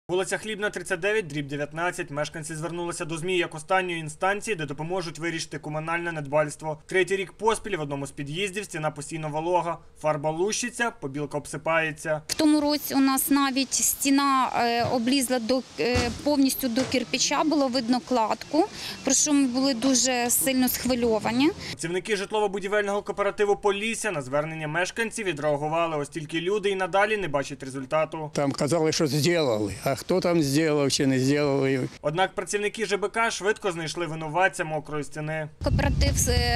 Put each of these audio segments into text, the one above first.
Вулиця Хлібна, 39, дріб 19. Мешканці звернулися до ЗМІ як останньої інстанції, де допоможуть вирішити комунальне недбальство. Третій рік поспіль в одному з під'їздів стіна постійно волога, фарба лущиться, побілка обсипається. В тому році у нас навіть стіна облізла повністю до кирпича, було видно кладку, про що ми були дуже сильно схвильовані. Працівники житлово-будівельного кооперативу «Полісся» на звернення мешканців відреагували, ось тільки люди і надалі не бачать результату. Там казали, що зробили, а хто там зробив чи не зробив. Однак працівники ЖБК швидко знайшли винуватця мокрої стіни. Кооператив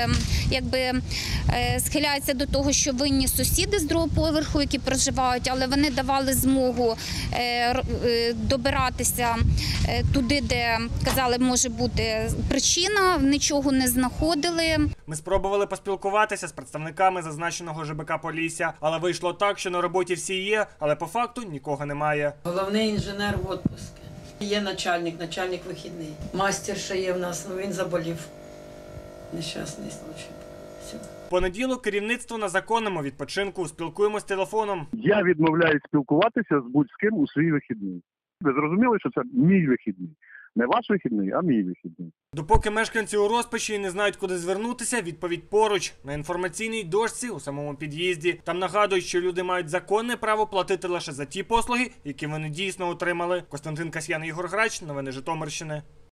схиляється до того, що винні сусіди з другого поверху, які проживають, але вони давали змогу добиратися туди, де, казали, може бути причина, нічого не знаходили. Ми спробували поспілкуватися з представниками зазначеного ЖБК «Полісся», але вийшло так, що на роботі всі є, але по факту нікого немає. Головний інженер в відпустці. Є начальник вихідний. Мастер ще є в нас, але він заболів. Нещасний случай. Все. В понеділок керівництво на законному відпочинку. Спілкуємось телефоном. Я відмовляюсь спілкуватися з будь-з ким у свій вихідний. Ви зрозуміли, що це мій вихідний. Не ваш вихідний, а мій вихідний. Допоки мешканці у розпачі і не знають, куди звернутися, відповідь поруч. На інформаційній дошці у самому під'їзді. Там нагадують, що люди мають законне право платити лише за ті послуги, які вони дійсно отримали. Костянтин Касьян, Ігор Грач. Новини Житомирщини.